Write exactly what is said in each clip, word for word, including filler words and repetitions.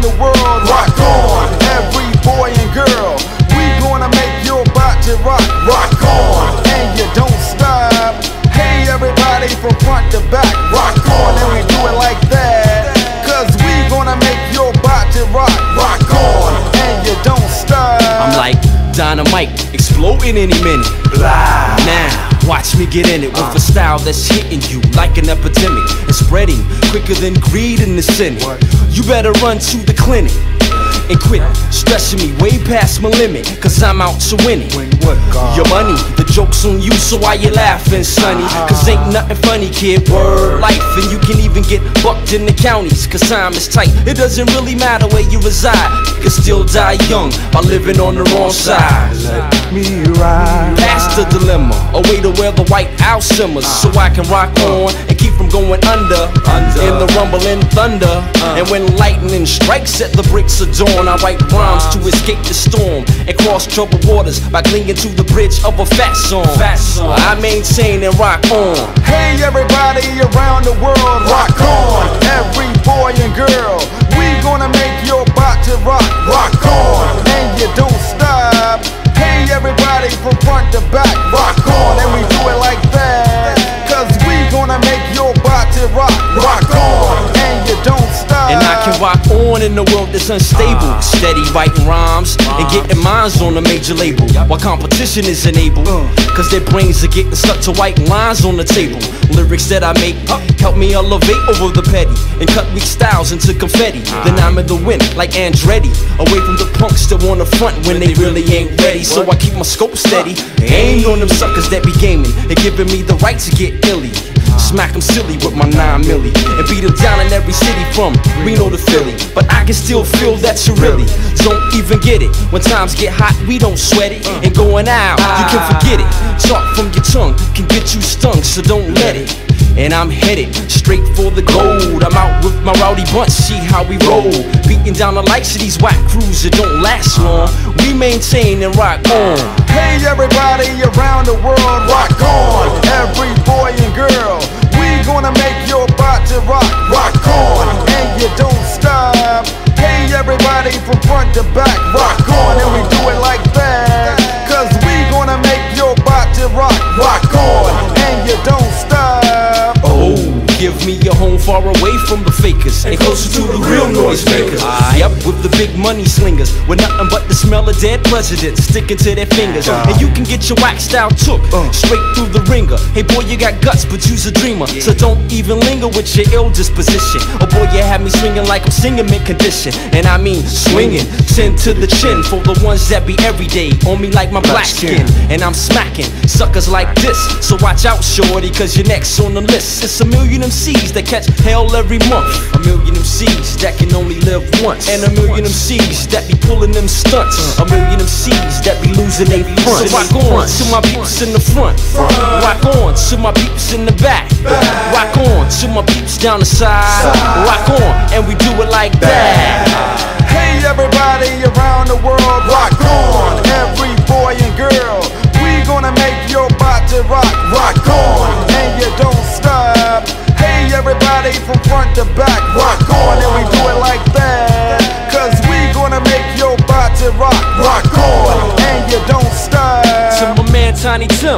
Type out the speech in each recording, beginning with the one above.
around the world. Rock on, every boy and girl. We gonna make your body rock. Rock on, and you don't stop. Hey everybody from front to back. Rock on, and we do it like that. Cause we gonna make your body rock. Rock on, and you don't stop. I'm like dynamite, exploding any minute. Blah. Now, watch me get in it with a style that's hitting you like an epidemic and spreading quicker than greed in the Senate. You better run to the clinic and quit stressing me way past my limit, cause I'm out to win it. Your money, the joke's on you, so why you laughing, sonny? Cause ain't nothing funny, kid, word life. And you can even get bucked in the counties, cause time is tight. It doesn't really matter where you reside. You can still die young by living on the wrong side. Let me ride. Past the dilemma, a way to where the white owl simmers, so I can rock on and keep from going under, under. In the rumbling thunder. uh. And when lightning strikes at the bricks of dawn, I write rhymes to escape the storm and cross troubled waters by clinging to the bridge of a fat song. Fat song. I maintain and rock on. Hey everybody around the world, rock on, every boy and girl. We gonna make your body rock. Rock on, and you don't stop. Hey everybody from front to back. Rock on, and we do it like that. Cause we gonna make your body rock. Rock on, and you don't stop. And I can rock on in the world that's unstable, steady writing rhymes and getting mines on a major label, while competition is enabled, cause their brains are getting stuck to white lines on the table. Lyrics that I make help me elevate over the petty and cut weak styles into confetti. Then I'm in the wind like Andretti, away from the punks that want to front when they really ain't ready. So I keep my scope steady, aim on them suckers that be gaming and giving me the right to get illy. Smack them silly with my nine milli and beat them down in every city from Reno to Philly. But I can still feel that you really don't even get it. When times get hot, we don't sweat it. And going out, you can forget it. Talk from your tongue can get you stung, so don't let it. And I'm headed straight for the gold. I'm out with my rowdy bunch, see how we roll. Beating down the lights of these whack crews that don't last long. We maintain and rock on. Hey everybody around the world, rock on, every boy and girl. We gonna make your body rock. Rock on, and you don't stop. Hey everybody from front to back. Rock on, and we do it like that. Cause we gonna make your body rock. Rock on, and you don't stop. Oh, give me a home far away from the fakers and closer to the real noise makers. Yep, with the big money slingers, with nothing but the smell of dead presidents sticking to their fingers. And you can get your wax style took straight through the ringer. Hey boy, you got guts, but you's a dreamer, so don't even linger with your ill disposition. Oh boy, you have me swinging like I'm singing mint condition, and I mean swinging ten to the chin for the ones that be everyday on me like my black skin. And I'm smacking suckers like this, so watch out, shorty, cause your next on the list. It's a million M Cs that catch hell every month, a million M Cs that can only live once, and a million M Cs that be pulling them stunts, a million M Cs that be losing they front. So rock on to my peeps in the front, rock on to my peeps in the back, rock on to my peeps down the side, rock on, and we do it like that. Hey everybody around the world, rock on, every boy and girl. We gonna make your body rock. Rock on, and you don't stop. Hey everybody from front to back. Rock on, and we do it like that. Cause we gonna make your body rock. Rock on, and you don't stop. To my man Tiny Tim,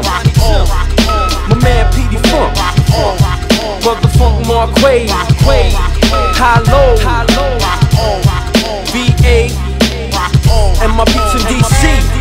my man P D Funk, Brother Funk Marquay, High Low, B A, and my beats in D C.